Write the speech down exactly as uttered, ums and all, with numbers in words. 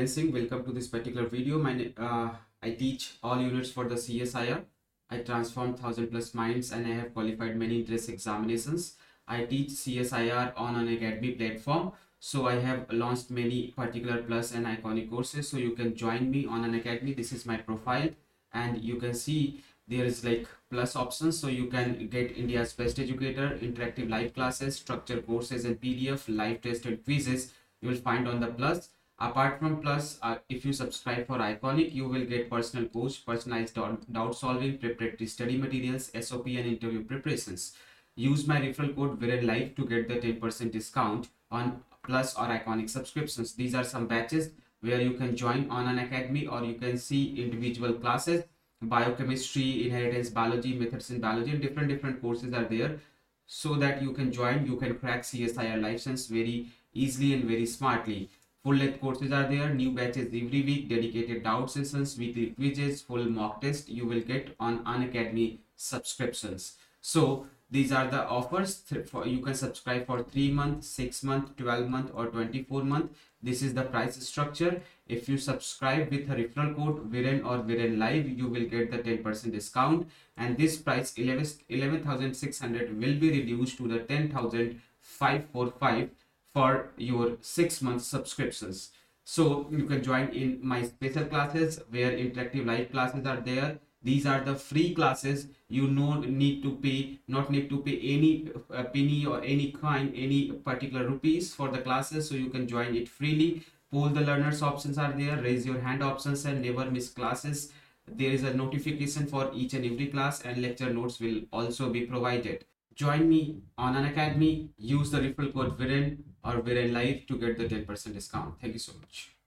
Singh. Welcome to this particular video. My na- uh, I teach all units for the C S I R. I transformed thousand plus minds and I have qualified many interest examinations. I teach C S I R on an academy platform. So I have launched many particular plus and iconic courses. So you can join me on an academy. This is my profile, and you can see there is like plus options. So you can get India's best educator, interactive live classes, structured courses and P D F, live test and quizzes. You will find on the plus. Apart from plus, uh, if you subscribe for iconic, you will get personal coach, personalized doubt solving, preparatory study materials, S O P and interview preparations. Use my referral code VIRENLIVE to get the ten percent discount on plus or iconic subscriptions. These are some batches where you can join on an academy, or you can see individual classes. Biochemistry, inheritance biology, methods in biology, and different different courses are there, so that you can join. You can crack C S I R license very easily and very smartly. Full length courses are there, new batches every week, dedicated doubt sessions, weekly quizzes, full mock test you will get on Unacademy subscriptions. So these are the offers. For you can subscribe for three month, six month, twelve month or twenty-four month. This is the price structure. If you subscribe with a referral code Viren or Viren Live, you will get the ten percent discount, and this price eleven thousand six hundred will be reduced to the ten thousand five hundred forty-five for your six month subscriptions. So you can join in my special classes where interactive live classes are there. These are the free classes. You no need to pay, not need to pay any uh, penny or any coin, any particular rupees for the classes. So you can join it freely. Poll the learners options are there, raise your hand options, and never miss classes. There is a notification for each and every class, and lecture notes will also be provided. Join me on an academy. Use the referral code Viren or Viren Live to get the ten percent discount. Thank you so much.